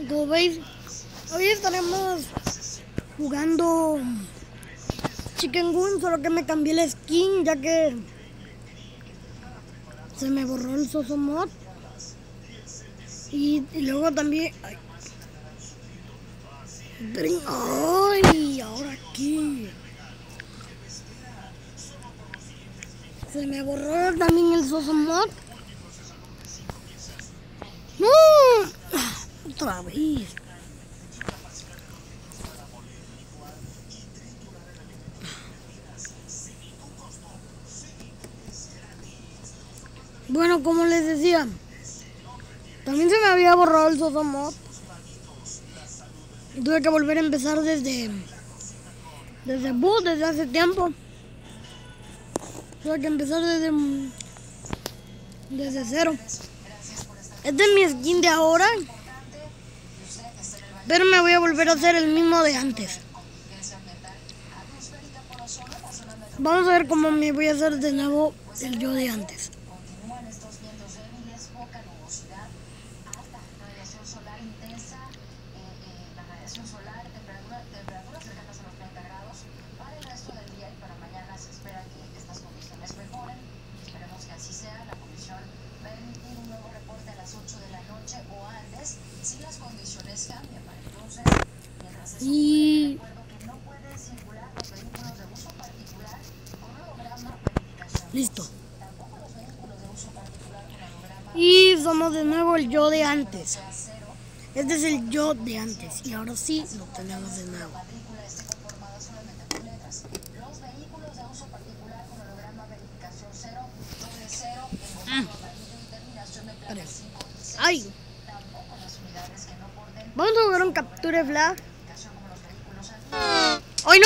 Como veis, hoy estaremos jugando Chicken Gun, solo que me cambié la skin ya que se me borró el Soso Mod. Y luego también... ¡Ay! Ahora aquí. Se me borró también el Soso Mod. ¡No! Otra vez. Bueno, como les decía, también se me había borrado el Soso Mod. Tuve que volver a empezar desde hace tiempo. Tuve que empezar desde cero. Este es mi skin de ahora, pero me voy a volver a hacer el mismo de antes. Vamos a ver cómo me voy a hacer de nuevo el yo de antes. Y listo. Y somos de nuevo el yo de antes. Este es el yo de antes. Y ahora sí lo tenemos de nuevo. ¡Ay! Vamos a jugar un capture flag. ¡Ay, no!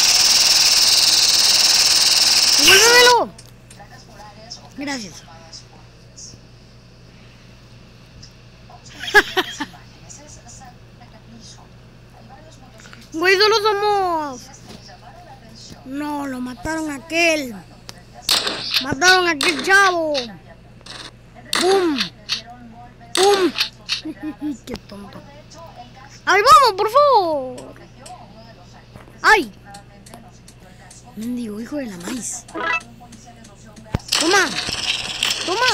¡Devuélvemelo! Gracias. Güey, solo somos... No, lo mataron a aquel. Mataron a aquel chavo. ¡Bum! ¡Bum! ¡Qué tonto! ¡Ay, vamos, por favor! ¡Ay! Mendigo hijo de la maíz. ¡Toma! ¡Toma!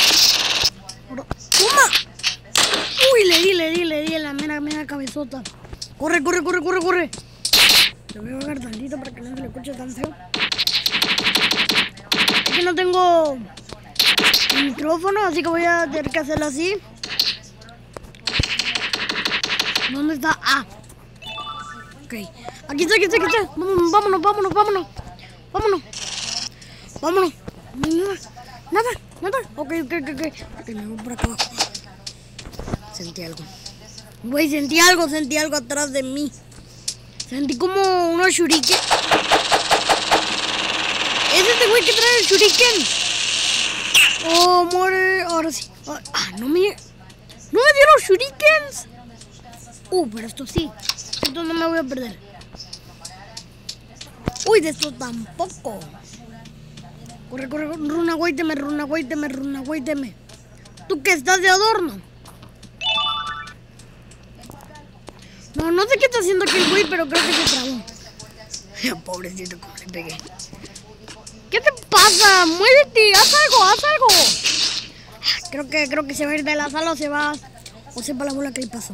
¡Toma! ¡Uy! Le di en la mera cabezota. ¡Corre! Te voy a bajar tantito para que no se le escuche tan feo. Es que no tengo micrófono, así que voy a tener que hacerlo así. ¿Dónde está? Ah. Ok. Aquí está. Vámonos. Nada. Ok. Me voy por acá abajo. Sentí algo. Güey, sentí algo atrás de mí. Sentí como unos shuriken. ¿Es este güey que trae el shuriken? Oh, muere. Ahora sí. No me dieron shurikens. Pero esto sí. Esto no me voy a perder. Uy, de esto tampoco. Corre. Runa, guáiteme. ¿Tú qué estás de adorno? No sé qué está haciendo aquí el güey, pero creo que se trabó. Pobrecito, como le pegué. ¿Qué te pasa? Muévete, haz algo. Creo que se va a ir de la sala o sepa la bola que le pasó.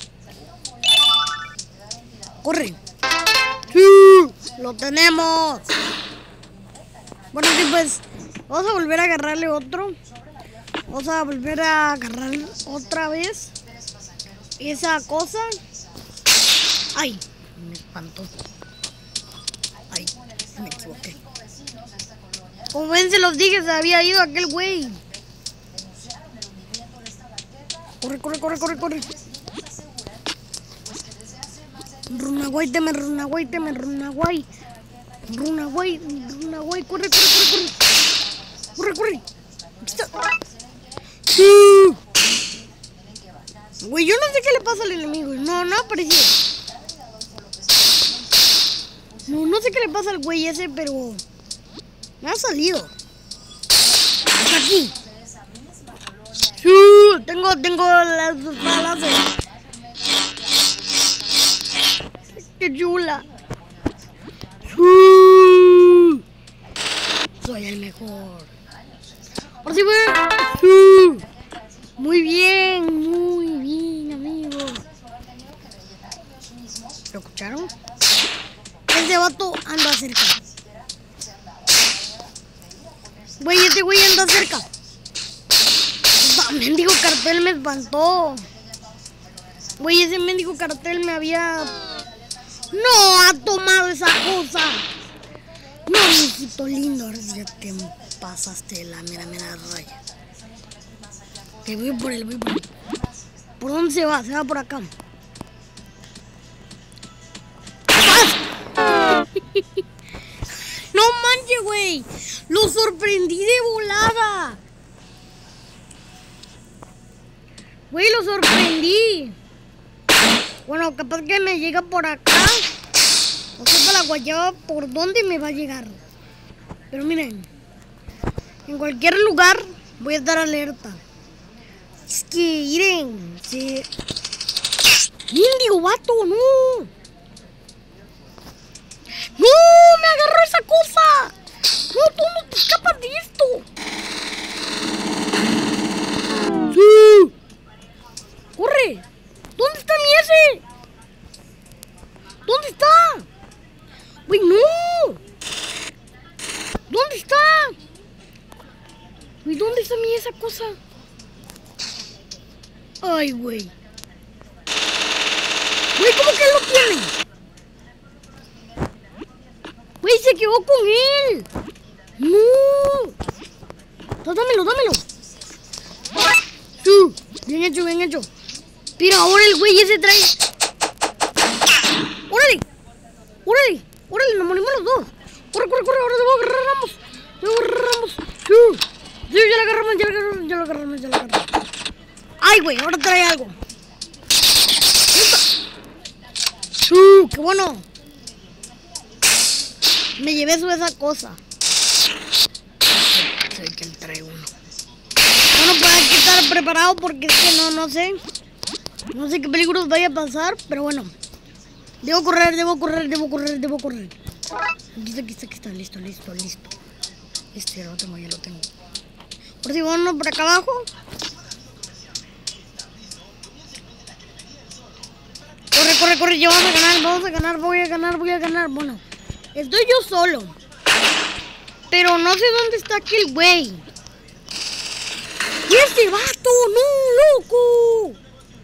¡Corre! ¡Sí! ¡Lo tenemos! Bueno, sí, pues vamos a volver a agarrarle otro. Vamos a volver a agarrar otra vez esa cosa. ¡Ay! Me espantó. ¡Ay! Me equivoqué. Como ven, se los dije, se había ido aquel güey. Corre. Runa, guáiteme. Corre. Aquí está. Sí. Güey, yo no sé qué le pasa al enemigo. No apareció. No sé qué le pasa al güey ese, pero me ha salido. Hasta aquí. Sí, tengo las balas. qué chula. Soy el mejor. Ahora sí, güey. Muy bien, amigos. ¿Lo escucharon? Este vato anda cerca. Güey, este güey anda cerca. Mendigo cartel me espantó. Güey, ese mendigo cartel me había... No ha tomado esa cosa. No, mijito lindo, ahora ya te pasaste de la mera raya. Te voy por él, ¿Por dónde se va? Se va por acá. No manches, güey. Lo sorprendí de volada. Güey, lo sorprendí. Bueno, capaz que me llega por acá. No sé para la guayaba por dónde me va a llegar. Pero miren, en cualquier lugar voy a estar alerta. Es que, miren, sí. ¡Índigo, vato! ¡No! ¡No! ¡Me agarró esa cosa! ¡No, tú no te escapas de esto! ¡Sí! ¡Corre! ¿Dónde está mi ese? ¿Dónde está? ¡Güey, no! ¿Dónde está? Güey, ¿dónde está mi esa cosa? Ay, güey. Güey, ¿cómo que lo tiene? Güey, se quedó con él. No. Dámelo. Bien hecho. Mira, ahora el güey ese trae. Órale, nos morimos los dos. Corre, ahora debo agarrar Ramos. Sí, ya lo agarramos. Ay, güey, ahora trae algo. Qué bueno. Me llevé esa cosa. Sé que él trae uno. Bueno, pues hay que estar preparado porque es que no sé. No sé qué peligros vaya a pasar, pero bueno. Debo correr. Aquí está, listo. Ya lo tengo. Por si vamos por acá abajo. Corre, ya vamos a ganar, voy a ganar. Bueno, estoy yo solo. Pero no sé dónde está aquel güey. ¡Y ese vato! ¡No, loco!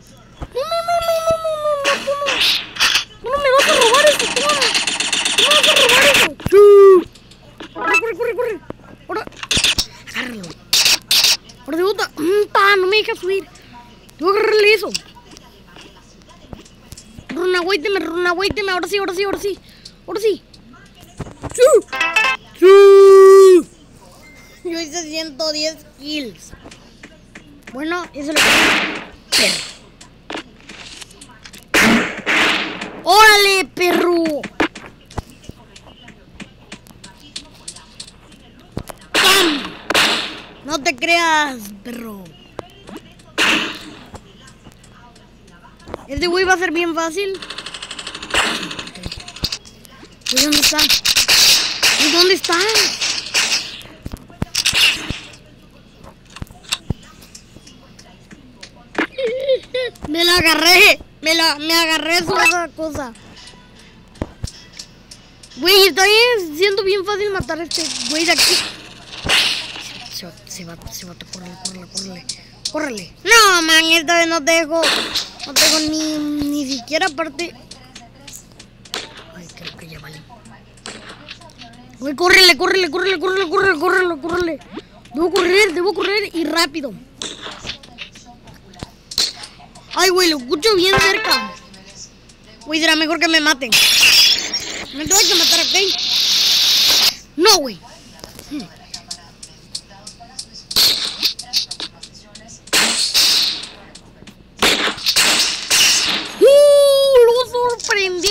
No me vas a robar eso, no me vas a robar eso. Corre. Ahora, agárralo. Ahora de bota. No me dejas subir. Tengo que agarrarle eso. Runawayteme. Ahora sí. Yo hice 110 kills. Bueno, eso lo que... ¡Órale, perro! ¡Pam! No te creas, perro. Este güey va a ser bien fácil. ¿Dónde está? ¿Dónde está? Me la agarré. Me agarré esa cosa. Güey, está siendo bien fácil matar a este güey de aquí. Se va, córrele. No, man, esta vez no te dejo. No tengo ni siquiera parte. Ay, creo que ya vale. Güey, córrele. Debo correr y rápido. Ay, güey, lo escucho bien cerca. Güey, será mejor que me maten. Me tengo que matar, ¿ok? No, güey. Lo sorprendí.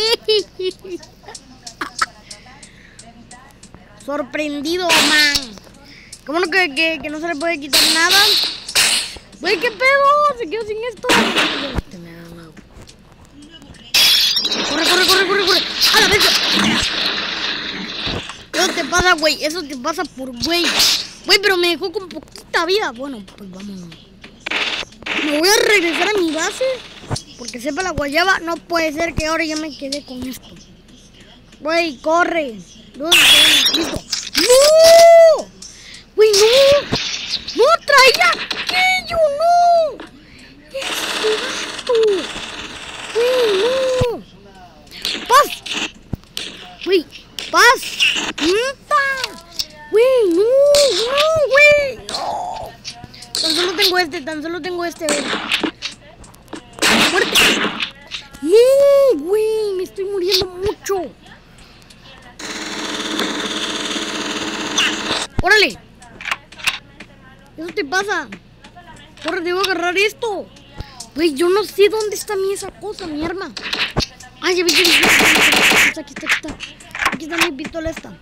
Sorprendido, man. ¿Cómo no que no se le puede quitar nada? Güey, ¿qué pedo? Se quedó sin esto. Corre. ¡A la vez! Eso te pasa, güey. Eso te pasa por güey. Güey, pero me dejó con poquita vida. Bueno, pues vámonos. Me voy a regresar a mi base. Porque sepa la guayaba. No puede ser que ahora ya me quedé con esto. Güey, corre. ¿Dónde está? Listo. ¡No! Güey, no. No traía aquello, no. Este gato. Güey, no. Paz. Güey, paz. Güey, no, güey, no. Tan solo tengo este, güey. ¡Muerte! No, güey, me estoy muriendo mucho. ¡Órale! Eso te pasa. Corre, debo agarrar esto. Güey, yo no sé dónde está esa cosa, mi arma. Ay, ya vi que aquí está. Aquí está mi pistola esta.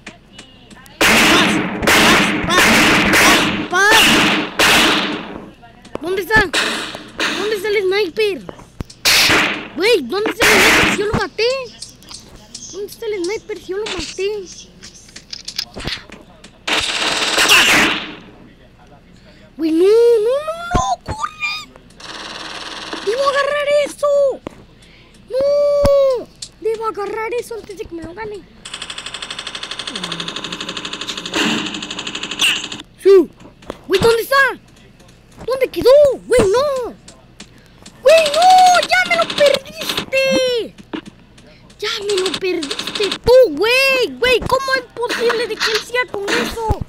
Paz. ¿Dónde está? ¿Dónde está el sniper? Güey, ¿dónde está el sniper si yo lo maté? ¿Dónde está el sniper si yo lo maté? Güey, no, corre. Debo agarrar eso. No, debo agarrar eso antes de que me lo gane. Sí. Güey, ¿dónde está? ¿Dónde quedó? Güey, no. Güey, no, ya me lo perdiste. Ya me lo perdiste tú, güey. Güey, ¿cómo es posible de que él siga con eso?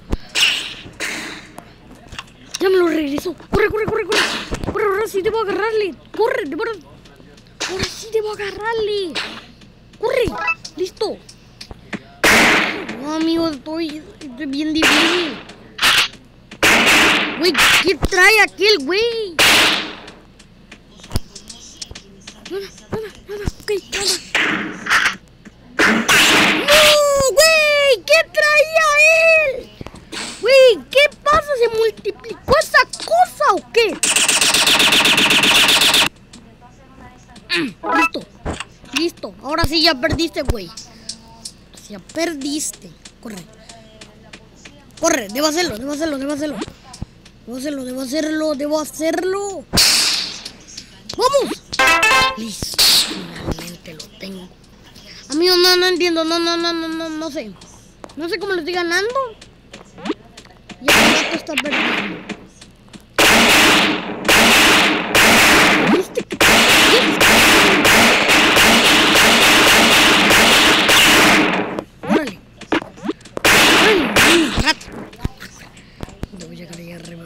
Ya me lo regresó. Corre. Ahora sí debo agarrarle. Corre, ahora sí debo agarrarle. Corre. Listo. No, amigo, estoy bien difícil. Güey, ¿qué trae aquel güey? Nada. Ok, nada. ¡No, güey! ¿Qué traía él? Güey, ¿qué pasa? ¿Se multiplicó esa cosa o qué? Listo. Ahora sí ya perdiste, güey. Ya perdiste. Corre, debo hacerlo. ¡Vamos! Listo, finalmente lo tengo. Amigo, no entiendo, no sé. No sé cómo lo estoy ganando. Y el gato está perdiendo. ¿Viste que ¡Órale! ¡Rato! Debo llegar allá arriba,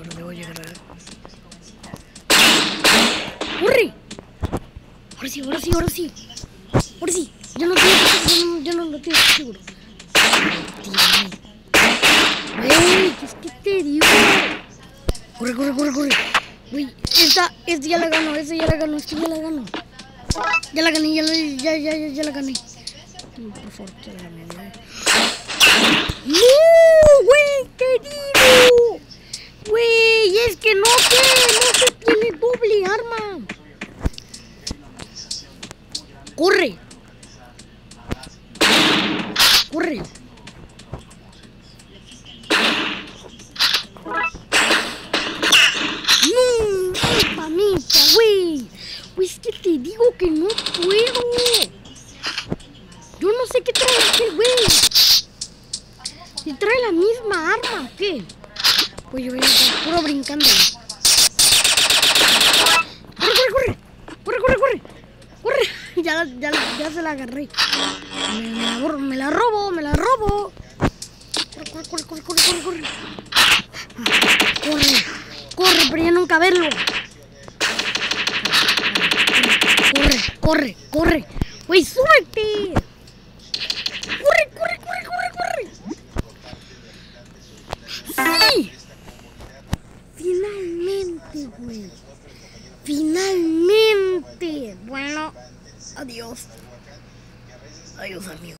¡corre! Ahora sí. Ya no estoy seguro. Güey, ¿qué es que te digo? Corre. Güey, esta ya la gano, Ya la gané, ya la gané. Por favor, ya la gané. ¡No, güey! ¡Te digo! Güey, es que no se tiene doble arma. ¡Corre! ¡No! ¡Mamita, güey! Pues es que te digo que no puedo. Yo no sé qué trae aquel güey. Si trae la misma arma o qué. Pues yo voy a estar puro brincando. ¡Corre! Ya se la agarré. Me la robo. Corre, pero ya nunca verlo. Corre. Güey, súbete. Corre. Sí. Finalmente, güey. Bueno, adiós, amigo.